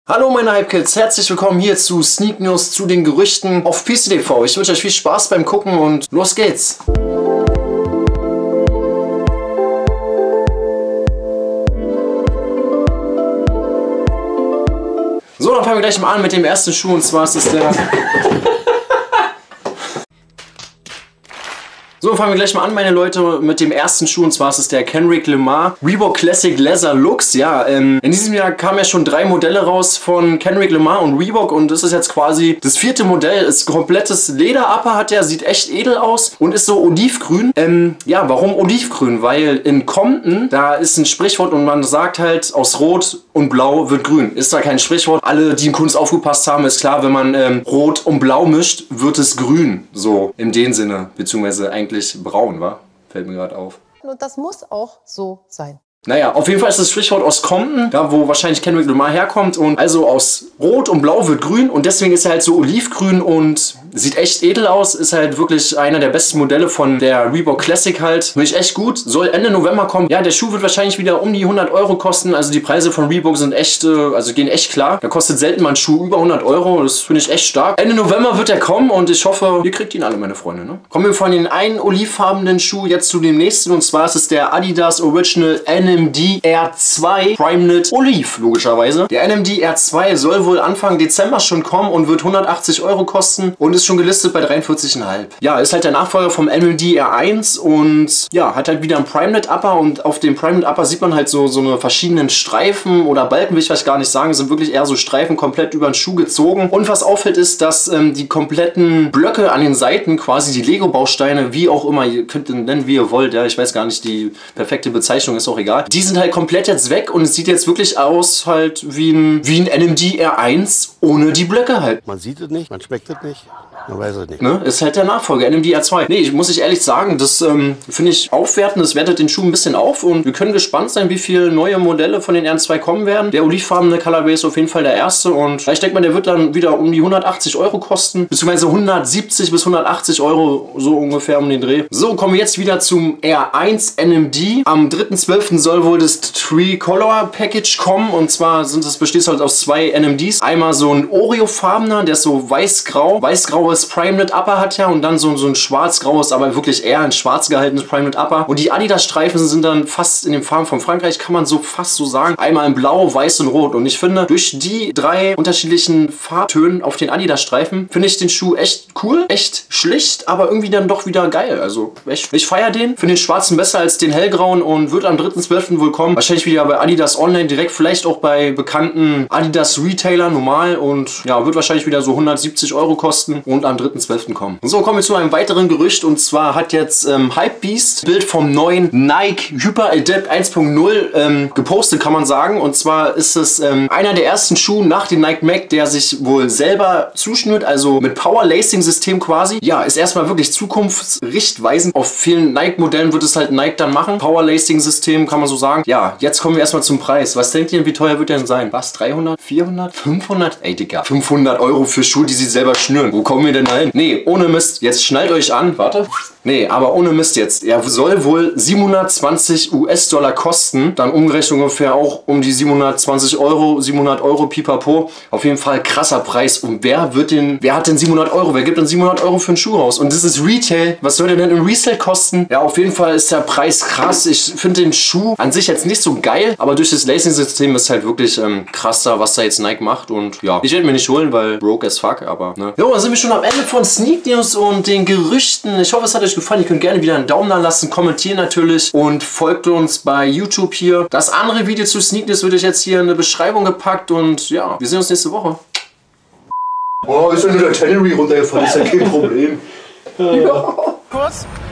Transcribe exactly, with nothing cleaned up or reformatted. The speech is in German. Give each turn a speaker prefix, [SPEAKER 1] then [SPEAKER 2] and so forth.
[SPEAKER 1] Hallo meine Hype-Kids, herzlich willkommen hier zu Sneak News, zu den Gerüchten auf P C T V. Ich wünsche euch viel Spaß beim Gucken und los geht's! So, dann fangen wir gleich mal an mit dem ersten Schuh, und zwar ist es der... So, fangen wir gleich mal an, meine Leute, mit dem ersten Schuh, und zwar ist es der Kendrick Lamar Reebok Classic Leather Lux. Ja, ähm, in diesem Jahr kamen ja schon drei Modelle raus von Kendrick Lamar und Reebok, und das ist jetzt quasi das vierte Modell. Ist komplettes Lederupper, hat der, sieht echt edel aus und ist so olivgrün. Ähm, ja, warum olivgrün? Weil in Compton, da ist ein Sprichwort und man sagt halt, aus Rot und Blau wird grün. Ist zwar kein Sprichwort, alle, die in Kunst aufgepasst haben, ist klar, wenn man ähm, Rot und Blau mischt, wird es grün. So, in dem Sinne, beziehungsweise eigentlich braun, wa? Fällt mir gerade auf.
[SPEAKER 2] Und das muss auch so sein.
[SPEAKER 1] Naja, auf jeden Fall ist das Sprichwort aus Compton, da wo wahrscheinlich Kendrick Lamar herkommt, und also aus Rot und Blau wird grün, und deswegen ist er halt so olivgrün und sieht echt edel aus, ist halt wirklich einer der besten Modelle von der Reebok Classic halt. Finde ich echt gut, soll Ende November kommen. Ja, der Schuh wird wahrscheinlich wieder um die hundert Euro kosten, also die Preise von Reebok sind echt, also gehen echt klar. Da kostet selten mal ein Schuh über hundert Euro, das finde ich echt stark. Ende November wird er kommen und ich hoffe, ihr kriegt ihn alle, meine Freunde, ne? Kommen wir von den einen olivfarbenen Schuh jetzt zu dem nächsten, und zwar ist es der Adidas Original N M D R zwei Primeknit Olive, logischerweise. Der N M D R zwei soll wohl Anfang Dezember schon kommen und wird hundertachtzig Euro kosten und ist schon gelistet bei dreiundvierzig Komma fünf. Ja, ist halt der Nachfolger vom N M D R eins und ja, hat halt wieder einen Primeknit Upper, und auf dem Primeknit Upper sieht man halt so, so eine verschiedenen Streifen oder Balken, will ich vielleicht gar nicht sagen, sind wirklich eher so Streifen komplett über den Schuh gezogen. Und was auffällt ist, dass ähm, die kompletten Blöcke an den Seiten, quasi die Lego-Bausteine, wie auch immer, ihr könnt ihn nennen, wie ihr wollt, ja, ich weiß gar nicht, die perfekte Bezeichnung ist auch egal. Die sind halt komplett jetzt weg und es sieht jetzt wirklich aus halt wie ein, wie ein N M D R eins ohne die Blöcke halt.
[SPEAKER 3] Man sieht es nicht, man schmeckt es nicht, man weiß es nicht.
[SPEAKER 1] Ne? Ist halt der Nachfolger, N M D R zwei. Nee, ich muss ich ehrlich sagen, das ähm, finde ich aufwertend, das wertet den Schuh ein bisschen auf, und wir können gespannt sein, wie viele neue Modelle von den R zwei kommen werden. Der olivfarbene Colorway ist auf jeden Fall der erste, und ich denke mal, der wird dann wieder um die hundertachtzig Euro kosten, beziehungsweise hundertsiebzig bis hundertachtzig Euro, so ungefähr um den Dreh. So, kommen wir jetzt wieder zum R eins N M D. Am dritten zwölften soll wohl das Three-Color Package kommen, und zwar sind es, besteht es halt aus zwei N M Ds. Einmal so ein Oreo-farbener, der ist so weiß-grau. Weiß-graues Primeknit Upper hat ja, und dann so, so ein schwarz-graues, aber wirklich eher ein schwarz gehaltenes Primeknit Upper. Und die Adidas-Streifen sind dann fast in den Farben von Frankreich, kann man so fast so sagen. Einmal in Blau, Weiß und Rot. Und ich finde, durch die drei unterschiedlichen Farbtönen auf den Adidas-Streifen, finde ich den Schuh echt cool, echt schlicht, aber irgendwie dann doch wieder geil. Also echt, ich feiere den, finde den schwarzen besser als den hellgrauen, und wird am dritten zwölften wohl kommen. Wahrscheinlich wieder bei Adidas Online direkt, vielleicht auch bei bekannten Adidas Retailer normal, und ja, wird wahrscheinlich wieder so hundertsiebzig Euro kosten und am dritten zwölften kommen. So, kommen wir zu einem weiteren Gerücht, und zwar hat jetzt ähm, Hypebeast Bild vom neuen Nike Hyper Adapt eins Punkt null ähm, gepostet, kann man sagen, und zwar ist es ähm, einer der ersten Schuhe nach dem Nike Mac, der sich wohl selber zuschnürt, also mit Power Lacing System quasi. Ja, ist erstmal wirklich zukunftsrichtweisend. Auf vielen Nike Modellen wird es halt Nike dann machen. Power Lacing System, kann man so sagen. Ja, jetzt kommen wir erstmal zum Preis. Was denkt ihr, wie teuer wird der denn sein? Was? dreihundert? vierhundert? fünfhundert? Ey, Digga. fünfhundert Euro für Schuhe, die sie selber schnüren. Wo kommen wir denn da hin? Nee, ohne Mist. Jetzt schnallt euch an. Warte. Nee, aber ohne Mist jetzt. Er soll wohl siebenhundertzwanzig US-Dollar kosten. Dann umgerechnet ungefähr auch um die siebenhundertzwanzig Euro, siebenhundert Euro pipapo. Auf jeden Fall krasser Preis. Und wer wird denn, wer hat denn siebenhundert Euro? Wer gibt denn siebenhundert Euro für einen Schuh raus? Und das ist Retail. Was soll der denn im Resale kosten? Ja, auf jeden Fall ist der Preis krass. Ich finde den Schuh an sich jetzt nicht so geil, aber durch das Lacing-System ist halt wirklich ähm, krasser, was da jetzt Nike macht. Und ja, ich werde mir nicht holen, weil broke as fuck, aber ne. Jo, dann sind wir schon am Ende von Sneak News und den Gerüchten. Ich hoffe, es hat euch gefallen. Ihr könnt gerne wieder einen Daumen da lassen, kommentieren natürlich und folgt uns bei YouTube hier. Das andere Video zu Sneak News wird euch jetzt hier in eine Beschreibung gepackt, und ja, wir sehen uns nächste Woche.
[SPEAKER 3] Oh, ist ja nur der Tannery runtergefallen, ist ja kein Problem.
[SPEAKER 2] Ja. Kurz.